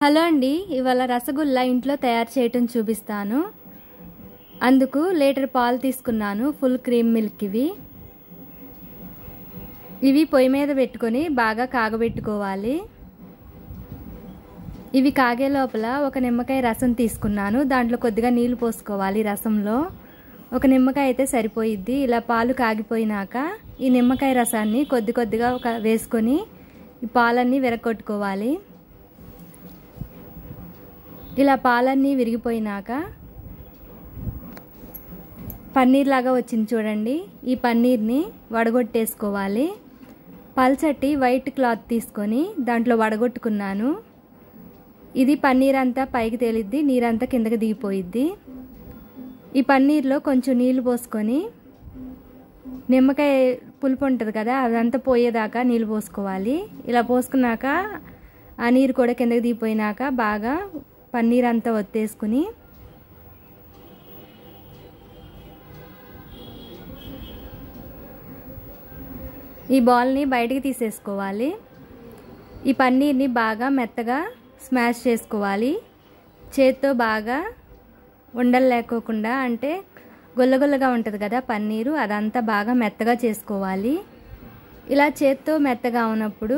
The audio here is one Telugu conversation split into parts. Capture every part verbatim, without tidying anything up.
హలో అండి, ఇవాళ రసగుల్లా ఇంట్లో తయారు చేయటం చూపిస్తాను. అందుకు లీటర్ పాలు తీసుకున్నాను, ఫుల్ క్రీమ్ మిల్క్. ఇవి ఇవి పొయ్యి మీద పెట్టుకొని బాగా కాగబెట్టుకోవాలి. ఇవి కాగే లోపల ఒక నిమ్మకాయ రసం తీసుకున్నాను. దాంట్లో కొద్దిగా నీళ్లు పోసుకోవాలి. రసంలో ఒక నిమ్మకాయ అయితే సరిపోయిద్ది. ఇలా పాలు కాగిపోయినాక ఈ నిమ్మకాయ రసాన్ని కొద్ది కొద్దిగా ఒక వేసుకొని ఈ పాలన్నీ విరగొట్టుకోవాలి. ఇలా పాలన్నీ విరిగిపోయినాక పన్నీర్ లాగా వచ్చింది చూడండి. ఈ పన్నీర్ని వడగొట్టేసుకోవాలి. పల్చటి వైట్ క్లాత్ తీసుకొని దాంట్లో వడగొట్టుకున్నాను. ఇది పన్నీర్ అంతా పైకి తేలిద్ది, నీరంతా కిందకి దిగిపోయిద్ది. ఈ పన్నీర్లో కొంచెం నీళ్లు పోసుకొని నిమ్మకాయ పులుపు ఉంటుంది కదా, అదంతా పోయేదాకా నీళ్ళు పోసుకోవాలి. ఇలా పోసుకున్నాక ఆ నీరు కూడా కిందకి దిగిపోయినాక బాగా పన్నీర్ అంతా ఒత్తేసుకుని ఈ బాల్ని బయటికి తీసేసుకోవాలి. ఈ పన్నీర్ని బాగా మెత్తగా స్మాష్ చేసుకోవాలి. చేత్తో బాగా ఉండలు లేకోకుండా, అంటే గుల్లగుల్లగా ఉంటుంది కదా పన్నీరు, అదంతా బాగా మెత్తగా చేసుకోవాలి. ఇలా చేత్తో మెత్తగా ఉన్నప్పుడు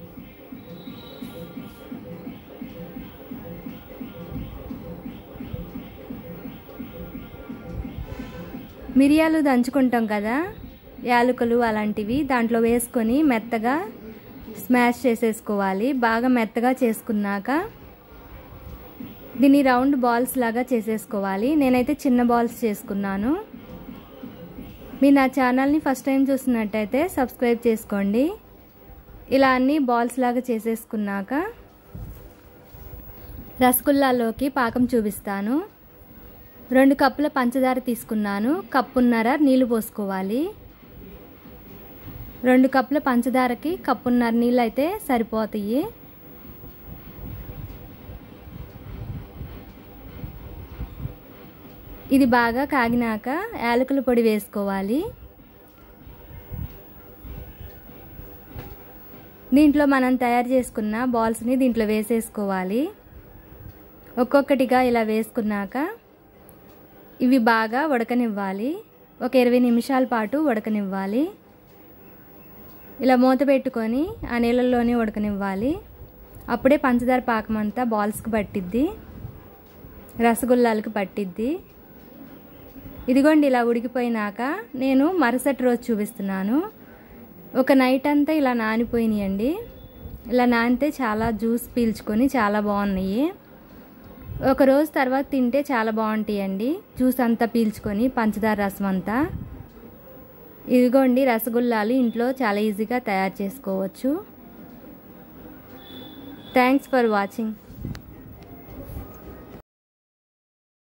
మిరియాలు దంచుకుంటాం కదా, యాలకులు అలాంటివి దాంట్లో వేసుకొని మెత్తగా స్మాష్ చేసేసుకోవాలి. బాగా మెత్తగా చేసుకున్నాక దీన్ని రౌండ్ బాల్స్ లాగా చేసేసుకోవాలి. నేనైతే చిన్న బాల్స్ చేసుకున్నాను. మీరు నా ఛానల్ని ఫస్ట్ టైం చూసినట్టయితే సబ్స్క్రైబ్ చేసుకోండి. ఇలా అన్ని బాల్స్ లాగా చేసేసుకున్నాక రసగుల్లాలోకి పాకం చూపిస్తాను. రెండు కప్పుల పంచదార తీసుకున్నాను. కప్పున్నర నీళ్ళు పోసుకోవాలి. రెండు కప్పుల పంచదారకి కప్పున్నర నీళ్ళు అయితే సరిపోతాయి. ఇది బాగా కాగినాక యాలకుల పొడి వేసుకోవాలి. దీంట్లో మనం తయారు చేసుకున్న బాల్స్ని దీంట్లో వేసేసుకోవాలి. ఒక్కొక్కటిగా ఇలా వేసుకున్నాక ఇవి బాగా ఉడకనివ్వాలి. ఒక ఇరవై నిమిషాల పాటు ఉడకనివ్వాలి. ఇలా మూత పెట్టుకొని ఆ నీళ్ళల్లోనే ఉడకనివ్వాలి. అప్పుడే పంచదార పాకం అంతా బాల్స్కి పట్టిద్ది, రసగుల్లాలకు పట్టిద్ది. ఇదిగోండి ఇలా ఉడికిపోయినాక నేను మరుసటి రోజు చూపిస్తున్నాను. ఒక నైట్ అంతా ఇలా నానిపోయినాయండి. ఇలా నానితే చాలా జ్యూస్ పీల్చుకొని చాలా బాగున్నాయి. ఒక రోజు తర్వాత తింటే చాలా బాగుంటాయండి, జ్యూస్ అంతా పీల్చుకొని పంచదార రసం అంతా. ఇదిగోండి రసగుల్లాలు ఇంట్లో చాలా ఈజీగా తయారు చేసుకోవచ్చు. Thanks for watching.